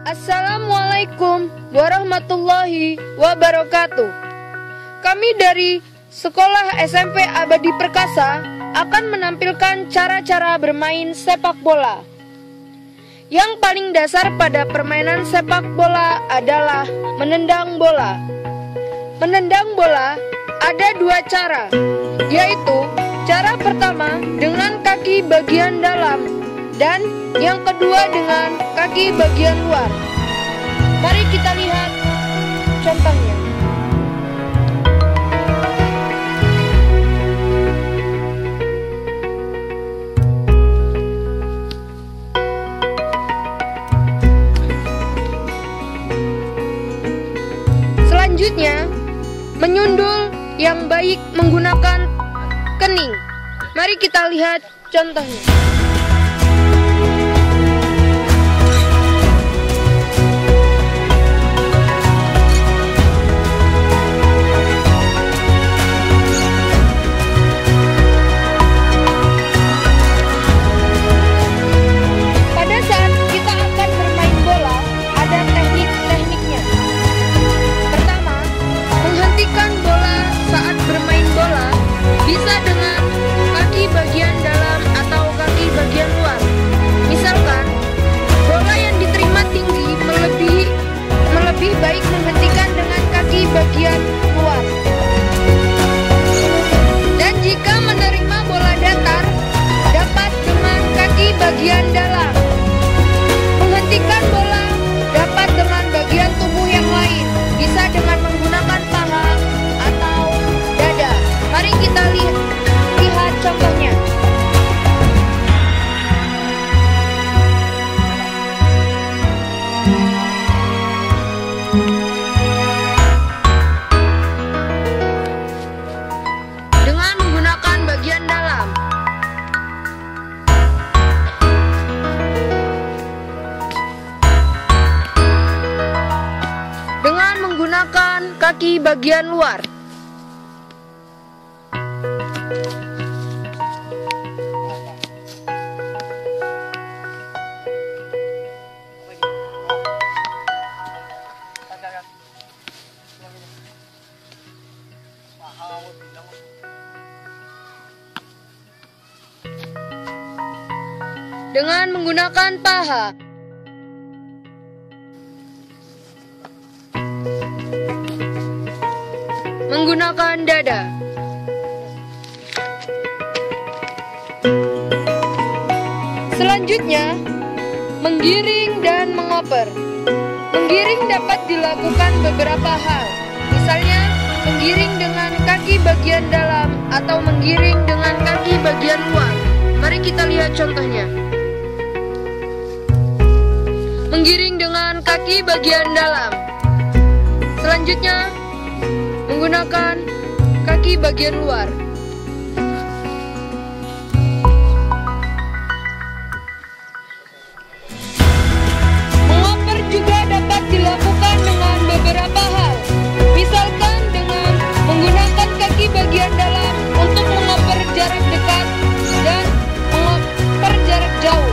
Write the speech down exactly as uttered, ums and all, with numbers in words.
Assalamualaikum warahmatullahi wabarakatuh. Kami dari Sekolah S M P Abadi Perkasa akan menampilkan cara-cara bermain sepak bola. Yang paling dasar pada permainan sepak bola adalah menendang bola. Menendang bola ada dua cara, yaitu cara pertama dengan kaki bagian dalam dan yang kedua dengan kaki bagian luar. Mari kita lihat contohnya. Selanjutnya, menyundul yang baik menggunakan kening. Mari kita lihat contohnya. Pada saat kita akan bermain bola, ada teknik-tekniknya. Pertama, menghentikan bola saat bermain bola bisa dengan kaki bagian dalam atau kaki bagian luar. Misalkan, bola yang diterima tinggi melebihi melebih baik menghentikan dengan kaki bagian luar. Dan jika menerima bola datar, dapat dengan kaki bagian dalam. Menghentikan bola dapat dengan bagian tubuh yang lain, bisa dengan menggunakan paha atau dada. Mari kita lihat, lihat contohnya. Dengan menggunakan bagian dalam. Dengan menggunakan kaki bagian luar. Dengan menggunakan paha. Menggunakan dada. Selanjutnya, menggiring dan mengoper. Menggiring dapat dilakukan beberapa hal. Misalnya, menggiring dengan kaki bagian dalam atau menggiring dengan kaki bagian luar. Mari kita lihat contohnya. Menggiring dengan kaki bagian dalam. Selanjutnya, menggunakan kaki bagian luar. Mengoper juga dapat dilakukan dengan beberapa hal. Misalkan dengan menggunakan kaki bagian dalam untuk mengoper jarak dekat dan mengoper jarak jauh.